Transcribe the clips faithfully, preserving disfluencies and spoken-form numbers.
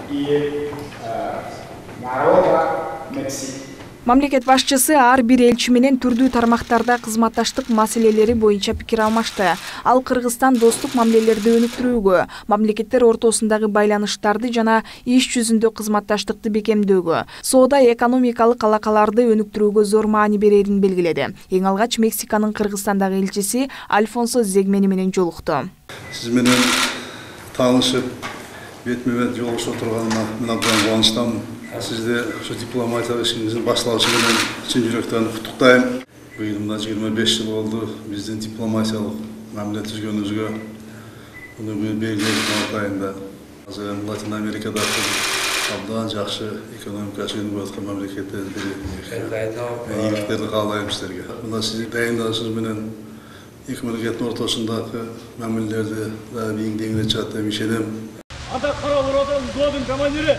и народа Мексики. Мамлекет башчысы ар бир элчи менен түрдүү тармактарда кызматташтык маселелери боюнча пикир алмашты. Ал Кыргызстан достук мамилелерди өнүктүрүүгө, мамлекеттер ортосундагы байланыштарды жана иш жүзүндө кызматташтыкты бекемдөөгө, соода экономикалык алакаларды өнүктүрүүгө зор маани берерин белгиледи. Эң алгач Мексиканын Кыргызстандагы элчиси Альфонсо Зегмени менен жолукту. Сиз менен таанышып, бетме-бет жолугушуп отурганыма мен абдан кубанычтамын. Сизде şu дипломатиялык ишиңиздин башталышы менен чын жүрөктөн куттуктайм. Быйыл мына жыйырма беш жыл болду биздин дипломатиялык мамиле түзгөнүбүзгө. Муну белгилеп атайында. Азыр Латин Америкада абдан жакшы экономикасы өнүгүп аткан мамлекеттердин бири. Ийгиликтерди каалайм силерге. Мына сиздин дайындалышыңыз менен эки мамлекеттин ортосундагы мамилелерди да биңдеңине чыгат деп ишенем. Ата карап отурган взводдун командири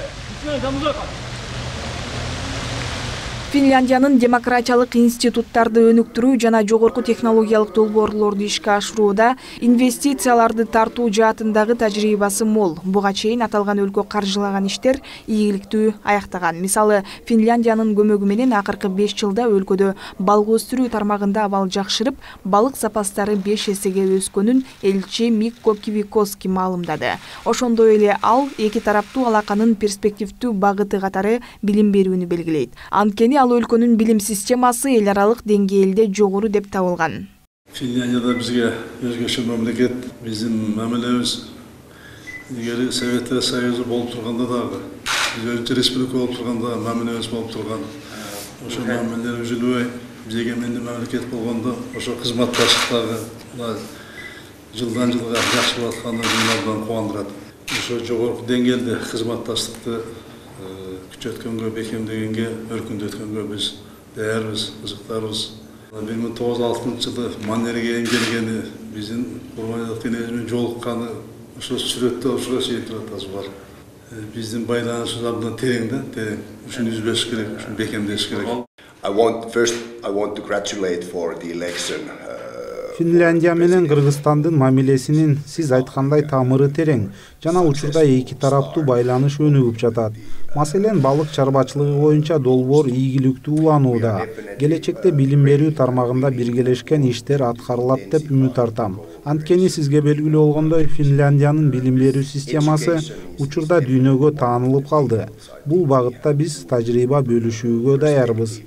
Финляндиянын демократиялык институттарды өнүктүрүү жана жогорку технологиялык долбоорлорду ишке ашырууда инвестицияларды тартуу жаатындагы тажрыйбасы мол. Буга чейин аталган өлкө каржылаган иштер ийгиликтүү аяктаган. Мисалы, Финляндиянын көмөгү менен акыркы беш жылда өлкөдө балык өстүрүү тармагында абал жакшырып, балык запастары беш эсеге өскөнүн элчи Микко Кивикоски маалымдады. Ошондой эле ал эки тараптуу алаканын перспективдүү багыты катары билим берүүнү белгилейт. Анткени ал өлкөнүн билим системасы эл аралык деңгээлде жогору деп табылган. Финляндияда бизге өзгөчө мамлекет, биздин мамилебиз илгери Советтер Союзу болуп турганда дагы, биз өзүнчө республика болуп турганда мамилебиз болуп турган. Ошо мамилелер үзүлбөй, биз эгемендүү мамлекет болгондо ошо кызматташтыктагы жылдан жылга жакшы болуп атканы мени абдан кубандырат. Ошо жогорку деңгээлде кызматташтыкты күчөткөнгө, бекемдегенге, өркүндөткөнгө биз даярбыз, кызыктарбыз. бир миң тогуз жүз алтымынчы жылы Маннерге эмгергени, биздин Курманбек менен жолукканы ошо сүрөттө ошого чейин турат азыр бар. Биздин байланышыбыз абдан терең да, терең. Ушуну үзбөш керек, ушуну бекемдеш керек. I want first I want to congratulate for the election. Финляндия менен Кыргызстандын мамилесинин сиз айткандай тамыры терең жана учурда эки тараптуу байланыш өнүгүп жатат. Маселен, балык чарбачылыгы боюнча долбоор ийгиликтүү уланууда. Келечекте билим берүү тармагында биргелешкен иштер аткарылат деп үмүт артам. Анткени сизге белгилүү болгондой, Финляндиянын билим берүү системасы учурда дүйнөгө таанылып калды. Бул багытта биз тажрыйба бөлүшүүгө даярбыз.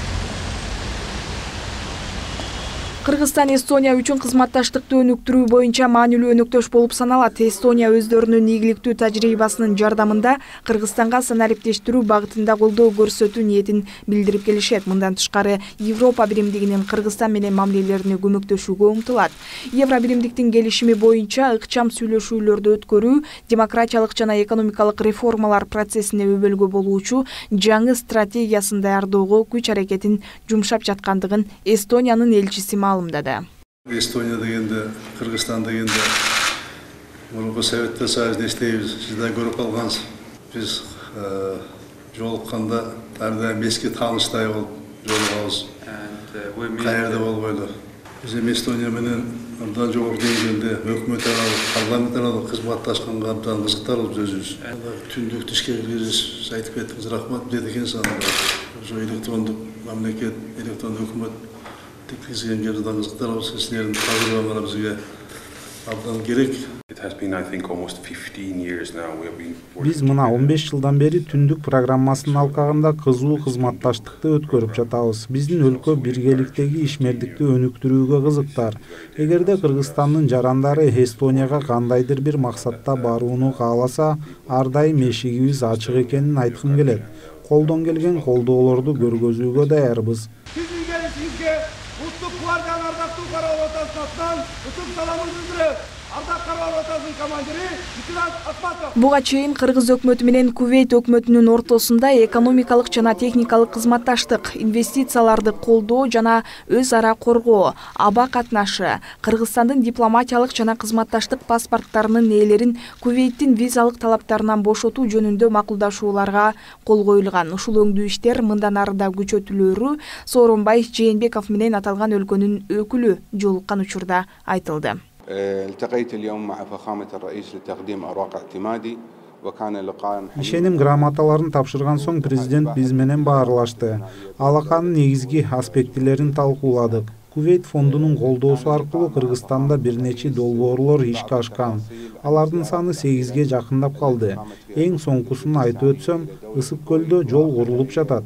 Кыргызстан Эстония үчүн кызматташтыкты өнүктүрүү боюнча маанилүү өнөктөш болуп саналат. Эстония өздөрүнүн ийгиликтүү тажрыйбасынын жардамында Кыргызстанга санариптештирүү багытында колдоо көрсөтүү ниетин билдирип келишет. Мындан тышкары Европа биримдигинин Кыргызстан менен мамилелерине көмөктөшүүгө умтулат. Евро биримдиктин келишими боюнча ыкчам сүйлөшүүлөрдү өткөрүү, демократиялык жана экономикалык реформалар процессине өбөлгө болуучу жаңы стратегиясын даярдоого күч аракетин жумшап жаткандыгын Эстониянын элчиси маалымдады. Эстония дегенде, Кыргызстан дегенде, мурунку Советтер Союзунда иштейбиз. Сиз да көрүп калгансыз. Биз жолукканда ар дайым эски тааныштай болуп жолугабыз. Каерде болбойлу. Биз эми Эстония менен абдан жогорку деңгээлде өкмөт аралык, парламент аралык кызматташканга абдан кызыктарбыз өзүбүз. Түндүктү ишке киргизиш айтып кеттиңиз, рахмат деди экенсиз. Ошо электрондук мамлекет, электрондук өкмөт Текизген жерден кызыктарбыз, силердин тажрыйбаңар бизге абдан керек. Биз мына он беш жылдан бери түндүк программасынын алкагында кызуу кызматташтыкты өткөрүп жатабыз. Биздин өлкө биргеликтеги ишмердикти өнүктүрүүгө кызыктар. Эгерде Кыргызстандын жарандары Эстонияга кандайдыр бир максатта барууну кааласа, ар дайым эшигибиз ачык экенин айткым келет. Колдон келген колдоолорду көргөзүүгө даярбыз. Буга чейин Кыргыз өкмөтү менен Кувейт өкмөтүнүн ортосунда экономикалык жана техникалык кызматташтык, инвестицияларды колдоо жана өз ара коргоо, аба катнашы, Кыргызстандын дипломатиялык жана кызматташтык паспорттарынын ээлерин Кувейттин визалык талаптарынан бошотуу жөнүндө макулдашууларга кол коюлган. Ушул өңдүү иштер мындан ары да күчөтүлөрү Сооронбай Жээнбеков менен аталган өлкөнүн өкүлү жолуккан учурда айтылды. التقيت اليوم مع فخامة الرئيس لتقديم أوراق اعتمادي Ишеним грамоталарын тапшырган соң президент биз менен баарлашты. Алаканын негизги аспектилерин талкууладык. Кувейт фондунун колдоосу аркылуу Кыргызстанда бир нече долбоорлор ишке ашкан. Алардын саны сегизге жакындап калды. Эң соңкусун айтып өтсөм, Ысык көлдө жол курулуп жатат.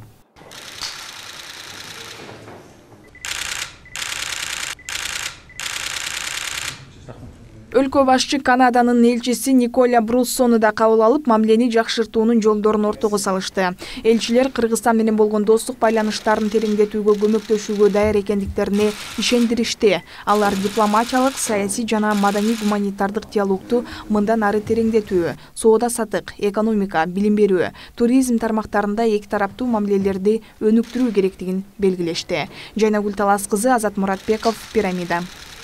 Өлкө башчы Канаданын элчиси Николя Бруссону да кабыл алып, мамилени жакшыртуунун жолдорун ортого салышты. Элчилер Кыргызстан менен болгон достук байланыштарын тереңдетүүгө көмөктөшүүгө даяр экендиктерине ишендиришти. Алар дипломатиялык, саясий жана маданий-гуманитардык диалогту мындан ары тереңдетүү, соода-саттык, экономика, билим берүү, туризм тармактарында эки тараптуу мамилелерди өнүктүрүү керектигин белгилешти. Жайнагүл Талас кызы, Азат Муратбеков, Пирамида.